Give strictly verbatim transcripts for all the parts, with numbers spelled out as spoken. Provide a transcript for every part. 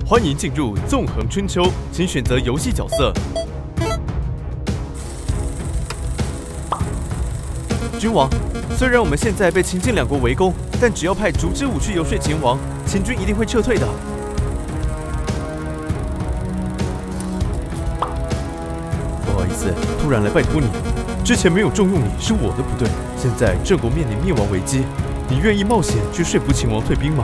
欢迎进入纵横春秋，请选择游戏角色。君王，虽然我们现在被秦晋两国围攻，但只要派烛之武去游说秦王，秦军一定会撤退的。不好意思，突然来拜托你，之前没有重用你是我的不对。现在郑国面临灭亡危机，你愿意冒险去说服秦王退兵吗？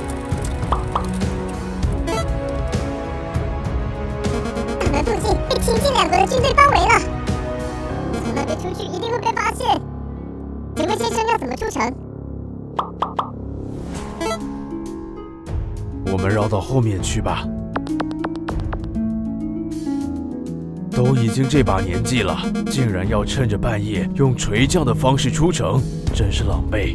附近被秦晋两国的军队包围了，从那边出去一定会被发现。请问先生要怎么出城？ 我们绕到后面去吧。都已经这把年纪了，竟然要趁着半夜用垂降的方式出城，真是狼狈。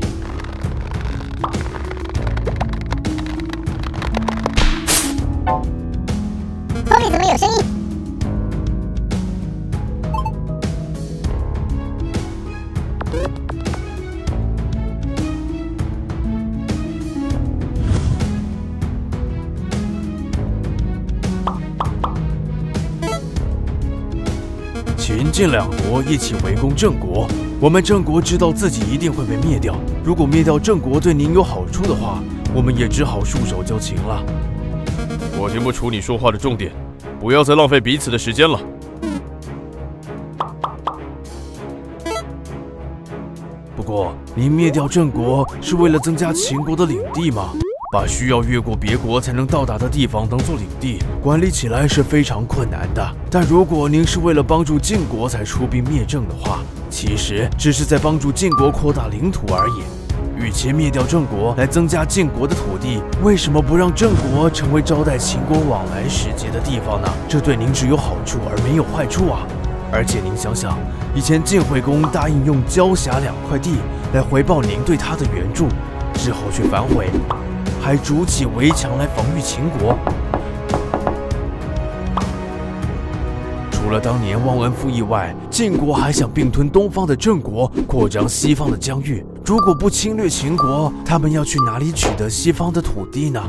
后面怎么有声音？ 秦晋两国一起围攻郑国，我们郑国知道自己一定会被灭掉。如果灭掉郑国对您有好处的话，我们也只好束手就擒了。我听不出你说话的重点，不要再浪费彼此的时间了。不过，您灭掉郑国是为了增加秦国的领地吗？ 把需要越过别国才能到达的地方当做领地，管理起来是非常困难的。但如果您是为了帮助晋国才出兵灭郑的话，其实只是在帮助晋国扩大领土而已。与其灭掉郑国来增加晋国的土地，为什么不让郑国成为招待秦国往来使节的地方呢？这对您只有好处而没有坏处啊！而且您想想，以前晋惠公答应用交辖两块地来回报您对他的援助，之后却反悔。 还筑起围墙来防御秦国。除了当年忘恩负义外，晋国还想并吞东方的郑国，扩张西方的疆域。如果不侵略秦国，他们要去哪里取得西方的土地呢？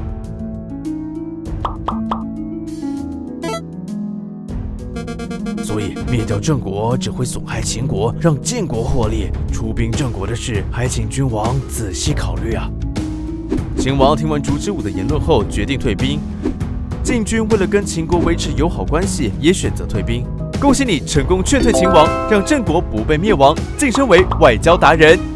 所以灭掉郑国只会损害秦国，让晋国获利。出兵郑国的事，还请君王仔细考虑啊。 秦王听完烛之武的言论后，决定退兵。晋军为了跟秦国维持友好关系，也选择退兵。恭喜你成功劝退秦王，让郑国不被灭亡，晋升为外交达人。